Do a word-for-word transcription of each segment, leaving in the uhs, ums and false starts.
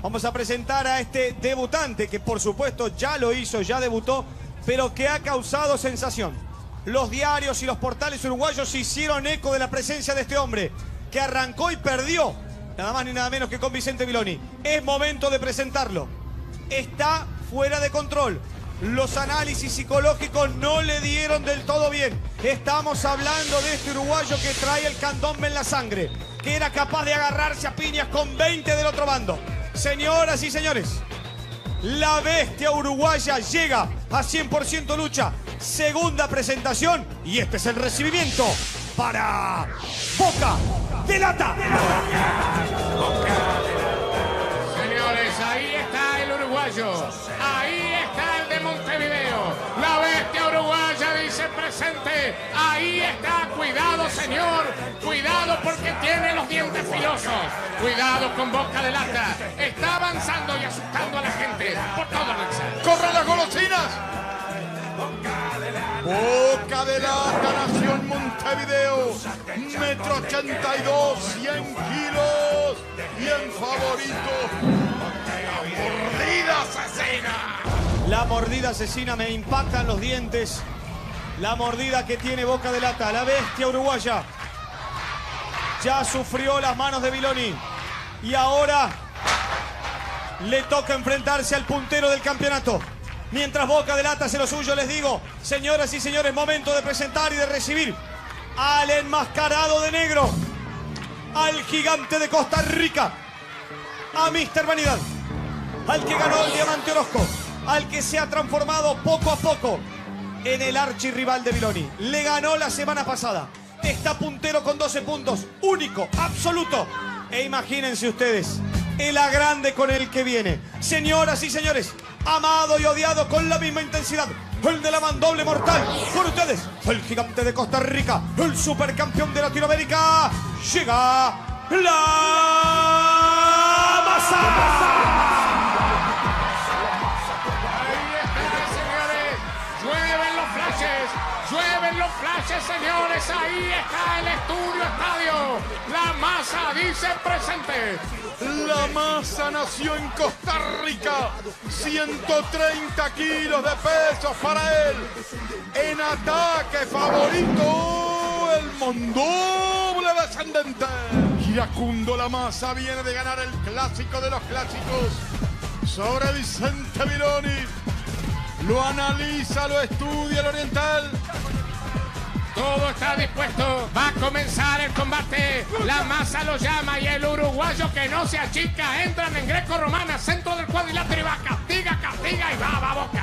Vamos a presentar a este debutante que por supuesto ya lo hizo, ya debutó, pero que ha causado sensación. Los diarios y los portales uruguayos se hicieron eco de la presencia de este hombre que arrancó y perdió, nada más ni nada menos que con Vicente Viloni. Es momento de presentarlo. Está fuera de control. Los análisis psicológicos no le dieron del todo bien. Estamos hablando de este uruguayo que trae el candombe en la sangre, que era capaz de agarrarse a piñas con veinte del otro bando. Señoras y señores, la bestia uruguaya llega a cien por ciento lucha. Segunda presentación y este es el recibimiento para Boca de Lata. Señores, ahí está el uruguayo. Ahí está el de Montevideo. La bestia uruguaya dice presente. Ahí está. Cuidado, señor. Cuidado porque tiene los dientes filosos. Cuidado con Boca de Lata. Está avanzando y asustando a la gente por todo el ¡Corran las golosinas! Boca de Lata nació en Montevideo, metro ochenta y dos, cien kilos, bien favorito. La mordida asesina. La mordida asesina, me impactan los dientes. La mordida que tiene Boca de Lata, la bestia uruguaya. Ya sufrió las manos de Viloni y ahora le toca enfrentarse al puntero del campeonato. Mientras Boca de Lata hace lo suyo, les digo, señoras y señores, momento de presentar y de recibir al enmascarado de negro, al gigante de Costa Rica, a míster Vanidad, al que ganó el Diamante Orozco, al que se ha transformado poco a poco en el archirrival de Viloni. Le ganó la semana pasada. Está puntero con doce puntos, único, absoluto. E imagínense ustedes el agrande con el que viene. Señoras y señores, amado y odiado con la misma intensidad, el de la mandoble mortal, con ustedes, el gigante de Costa Rica, el supercampeón de Latinoamérica, llega la masa. Llueven los flashes, señores. Ahí está el estudio estadio. La masa dice presente. La masa nació en Costa Rica. ciento treinta kilos de peso para él. En ataque favorito, el mondoble descendente. Iracundo La Masa viene de ganar el clásico de los clásicos sobre Vicente Viloni. Lo analiza, lo estudia el oriental. Todo está dispuesto. Va a comenzar el combate. La masa lo llama y el uruguayo que no se achica. Entran en greco-romana, centro del cuadrilátero y va. Castiga, castiga y va, va Boca.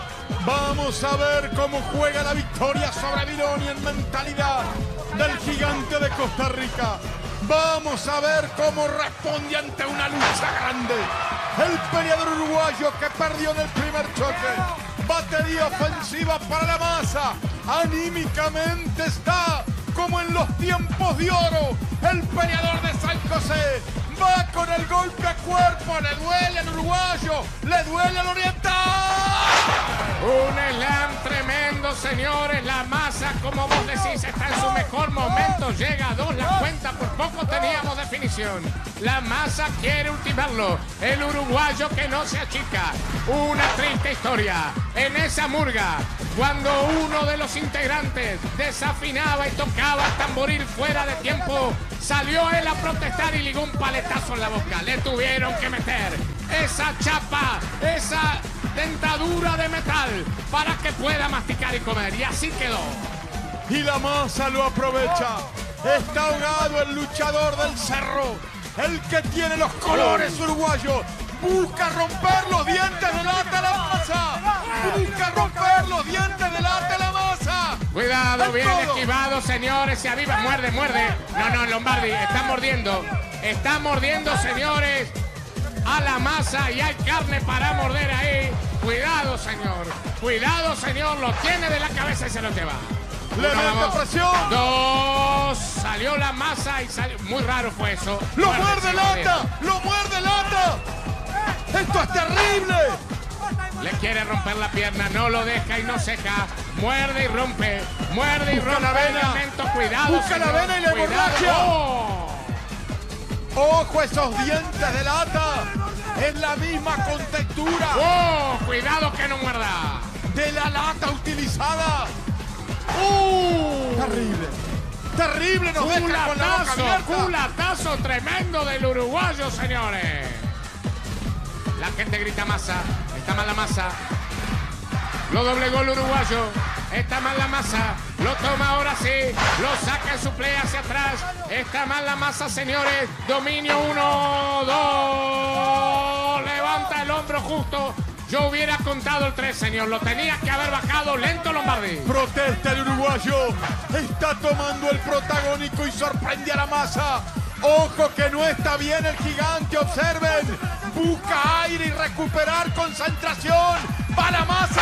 Vamos a ver cómo juega la victoria sobre Viloni en mentalidad del gigante de Costa Rica. Vamos a ver cómo responde ante una lucha grande. El peleador uruguayo que perdió en el primer choque. Batería ofensiva para La Masa. Anímicamente está como en los tiempos de oro. El peleador de San José va con el golpe a cuerpo. Le duele al uruguayo, le duele al oriental. Un slam tremendo, señores. La Masa, como vos decís, está en su mejor momento. Llega a dos la cuenta, por poco teníamos definición. La Masa quiere ultimarlo. El uruguayo que no se achica. Una triste historia. En esa murga, cuando uno de los integrantes desafinaba y tocaba el tamboril fuera de tiempo, salió él a protestar y ligó un paletazo en la boca. Le tuvieron que meter esa chapa, esa dentadura de metal para que pueda masticar y comer. Y así quedó. Y La Masa lo aprovecha. Está ahogado el luchador del cerro, el que tiene los colores uruguayos. Busca romper los dientes de Lata La Masa. Busca romper los dientes de Lata La Masa. Cuidado, bien esquivado, señores. Se aviva, muerde, muerde. No, no, Lombardi, está mordiendo. Está mordiendo, señores, a La Masa y hay carne para morder ahí. Cuidado, señor. Cuidado, señor. Lo tiene de la cabeza y se lo lleva. Le mete presión. Dos. Salió La Masa y salió. Muy raro fue eso. ¡Lo muerde Lata! ¡Lo muerde Lata! ¡Esto es terrible! Le quiere romper la pierna, no lo deja y no seca. Muerde y rompe. Muerde y Busca rompe. la vena. Elemento, cuidado, Busca la señor. vena y la Cuidado. hemorragia. Oh. ¡Ojo esos dientes de Lata! Es la misma contextura. ¡Oh! Cuidado que no muerda. De la lata utilizada. ¡Uh! Terrible. Terrible, nos deja con la boca Culatazo, abierta. culatazo tremendo del uruguayo, señores. La gente grita masa. Está mal la masa. Lo doblegó el uruguayo. Está mal la masa. Lo toma ahora sí. Lo saca en su play hacia atrás. Está mal la masa, señores. Dominio uno, dos. Levanta el hombro justo. Yo hubiera contado el tres, señor. Lo tenía que haber bajado lento Lombardi. Protesta el uruguayo. Está tomando el protagónico y sorprende a la masa. Ojo que no está bien el gigante. Observen. Busca aire y recuperar concentración. ¡Va la masa!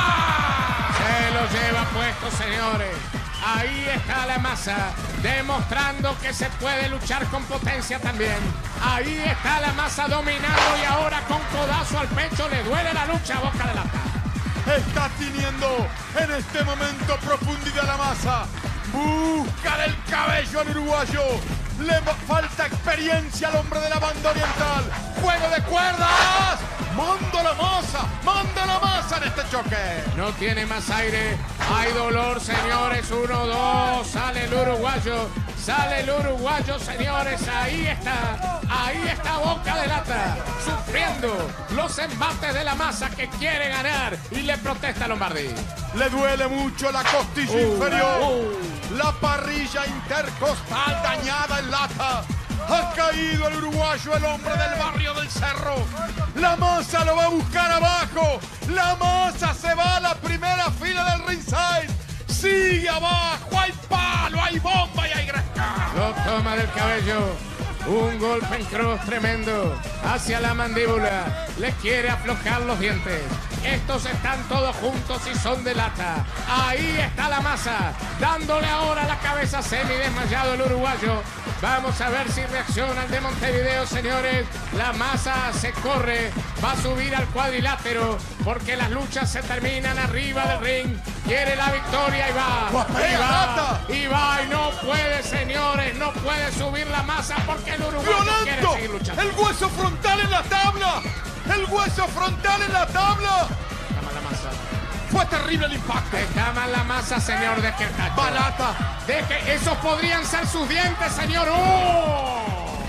Se lo lleva puesto, señores. Ahí está la masa, demostrando que se puede luchar con potencia también. Ahí está la masa dominando y ahora con codazo al pecho le duele la lucha a boca de lata. Está teniendo en este momento profundidad la masa. Busca del cabello al uruguayo. Le falta experiencia al hombre de la banda oriental. Juego de cuerdas. Manda la masa. Manda la masa en este choque. No tiene más aire. Hay dolor, señores. Uno, dos. Sale el uruguayo. Sale el uruguayo, señores. Ahí está. Ahí está boca de lata. Sufriendo los embates de la masa que quiere ganar. Y le protesta a Lombardi. Le duele mucho la costilla Uh, inferior. uh. La parrilla intercostal dañada en lata. Ha caído el uruguayo, el hombre del barrio del Cerro. La masa lo va a buscar abajo. La masa se va a la primera fila del ringside. Sigue abajo. Hay palo, hay bomba y hay gresca. Lo toma del cabello. Un golpe en cross tremendo hacia la mandíbula. Le quiere aflojar los dientes. Estos están todos juntos y son de lata. Ahí está la masa, dándole ahora la cabeza semi desmayado el uruguayo. Vamos a ver si reacciona el de Montevideo, señores. La masa se corre, va a subir al cuadrilátero porque las luchas se terminan arriba del ring. Quiere la victoria y va. Y va, y va, y no puede, señores, no puede subir la masa porque el uruguayo quiere ¡Violento! seguir luchando. ¡El hueso frontal en la tabla! ¡El hueso frontal en la tabla! Está mal la masa. Fue terrible el impacto. Está mal la masa, señor, de que el tacho. Balata. Deje, esos podrían ser sus dientes, señor. ¡Oh!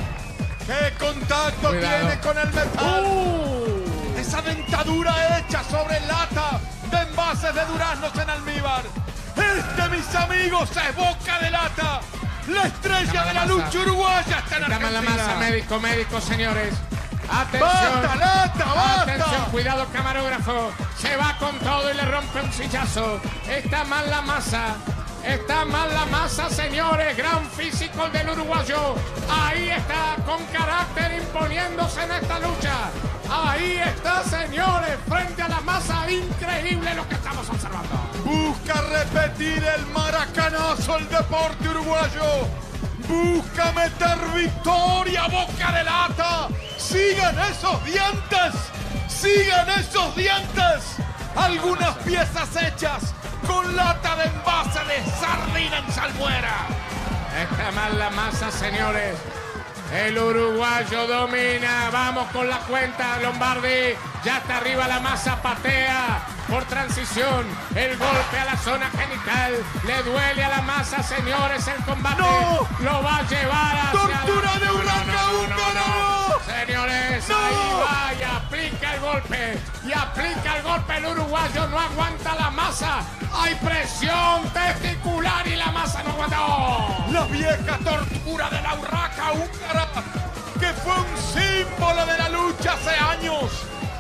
¡Qué contacto Cuidado. tiene con el metal! ¡Uh! Esa dentadura hecha sobre lata de envases de duraznos en almíbar. Este, mis amigos, es boca de lata. La estrella de la lucha uruguaya está en Está mal la Argentina. masa, médico, médico, señores. Atención. ¡Basta, lata, basta! Atención, cuidado, camarógrafo. Se va con todo y le rompe un sillazo. Está mal la masa. Está mal la masa, señores. Gran físico el del uruguayo. Ahí está, con carácter imponiéndose en esta lucha. Ahí está, señores, frente a la masa. Increíble lo que estamos observando. Busca repetir el maracanazo el deporte uruguayo. Busca meter victoria, boca de lata. Sigan esos dientes. Sigan esos dientes. Algunas piezas hechas con lata de envase de sardina en salmuera. Está mal la masa, señores. El uruguayo domina. Vamos con la cuenta, Lombardi. Ya está arriba la masa, patea por transición. El golpe a la zona genital. Le duele a la masa, señores, el combate. ¡No! Lo va a llevar hacia ¡Tortura la... de urraca húngaro! Señores, ¡No! ahí va y aplica el golpe. Y aplica el golpe el uruguayo. No aguanta la masa. Hay presión testicular y la masa no aguantó. La vieja tortura de la urraca húngara, que fue un símbolo de la lucha hace años,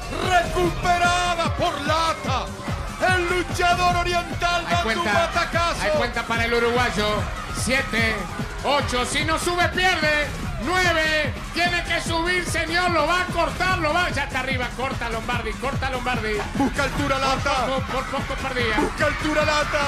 recuperada por lata. El luchador oriental Hay dando un cuenta, batacazo. hay cuenta para el uruguayo. Siete, ocho, si no sube pierde. Nueve, tiene que subir, señor, lo va a cortar, lo va. Ya está arriba, corta Lombardi, corta Lombardi. Busca altura lata. Por, por poco perdía. Busca altura lata.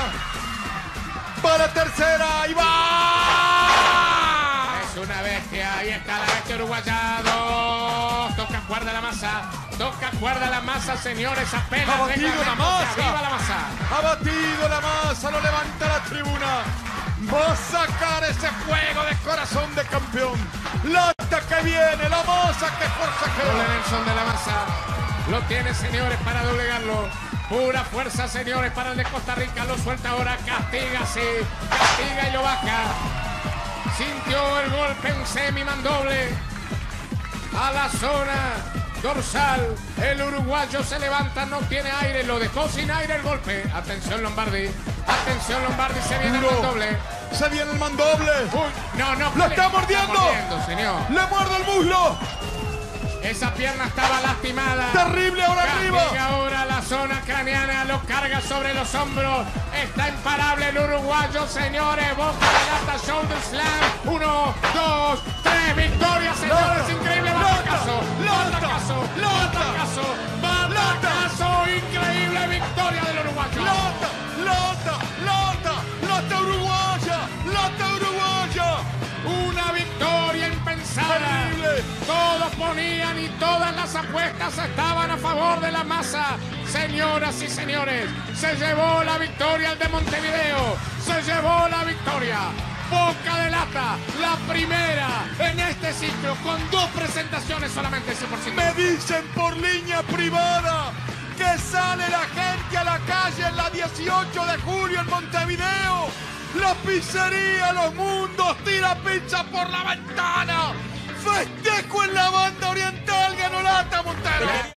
Para tercera, ahí va. Es una bestia, ahí está la bestia uruguaya. Dos, toca cuerda la masa. Toca cuerda la masa, señores, apenas. Ha batido deja la hacia masa. arriba la masa. Ha batido la masa, lo levanta la tribuna. Va a sacar ese fuego de corazón de campeón. Lata que viene, la masa que forcejea. Gol Nelson de la Maza. Lo tiene, señores, para doblegarlo. Pura fuerza, señores, para el de Costa Rica. Lo suelta ahora, castiga, sí. Castiga y lo baja. Sintió el golpe en semi-mandoble. A la zona dorsal. El uruguayo se levanta, no tiene aire. Lo dejó sin aire el golpe. Atención, Lombardi. Atención, Lombardi. Se viene el mandoble. Se viene el mandoble. Uy, no, no. ¡Lo está mordiendo! Está mordiendo, señor. ¡Le muerde el muslo! Esa pierna estaba lastimada. Terrible ahora Castiga arriba. ahora la zona craneana, lo carga sobre los hombros. Está imparable el uruguayo, señores. Boca de lata, shoulder slam. Uno, dos, tres. Victoria, señores. Lata, increíble. lata, Batacazo. lata, Batacazo. lata, Batacazo. Batacazo. Increíble victoria del uruguayo. ¡Lata! ¡Lata! ¡Lata! ¡Lata uruguaya! ¡Lata uruguaya! Una victoria impensada. Terrible. Todos ponían y todas las apuestas estaban a favor de la Maza. Señoras y señores, se llevó la victoria el de Montevideo. Se llevó la victoria. Boca de Lata, la primera en este ciclo con dos presentaciones solamente cien por ciento. Me dicen por línea privada que sale la gente a la calle en la dieciocho de julio en Montevideo. La pizzería Los Mundos tira pizza por la ventana. Festejo en la banda oriental, ganó Lata Montero.